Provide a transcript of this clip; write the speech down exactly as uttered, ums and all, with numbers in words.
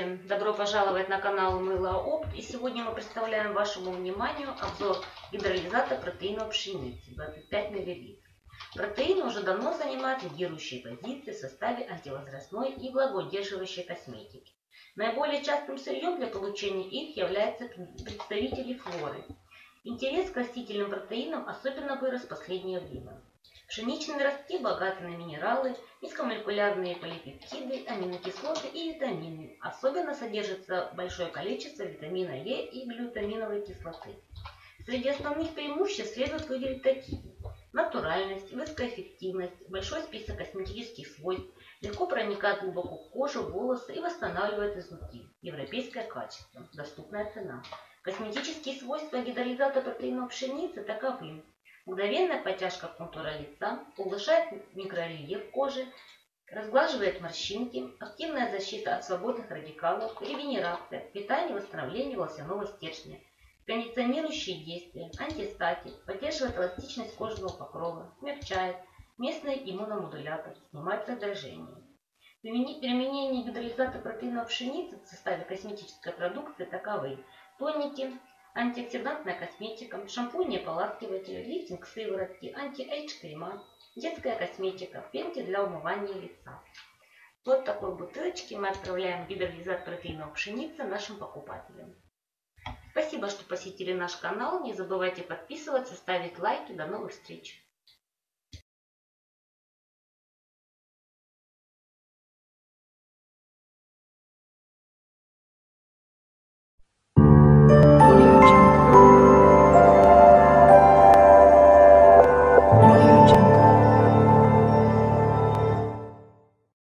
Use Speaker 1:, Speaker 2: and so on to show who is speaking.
Speaker 1: Здравствуйте! Добро пожаловать на канал Мыло Опт. И сегодня мы представляем вашему вниманию обзор гидролизата протеина пшеницы двадцать пять миллилитров. Протеин уже давно занимает лидирующие позиции в составе антивозрастной и влагоудерживающей косметики. Наиболее частым сырьем для получения их являются представители флоры. Интерес к растительным протеинам особенно вырос в последнее время. Пшеничные ростки богаты на минералы, низкомолекулярные полипептиды, аминокислоты и витамины. Особенно содержится большое количество витамина Е и глютаминовой кислоты. Среди основных преимуществ следует выделить такие: натуральность, высокоэффективность, большой список косметических свойств, легко проникает глубоко в кожу, волосы и восстанавливает изнутри, европейское качество, доступная цена. Косметические свойства гидролизата протеина пшеницы таковы: мгновенная подтяжка контура лица, улучшает микрорельеф кожи, разглаживает морщинки, активная защита от свободных радикалов, регенерация, питание и восстановление волосяного стержня, кондиционирующие действия, антистатик, поддерживает эластичность кожного покрова, смягчает, местный иммуномодулятор, снимает раздражение. Применение гидролизата протеина пшеницы в составе косметической продукции таковы: тоники, антиоксидантная косметика, шампуни и ополаскиватели, лифтинг сыворотки, анти-эйдж крема, детская косметика, пенки для умывания лица. Вот такой бутылочке мы отправляем гидролизат протеина пшеницы нашим покупателям. Спасибо, что посетили наш канал. Не забывайте подписываться, ставить лайки. До новых встреч!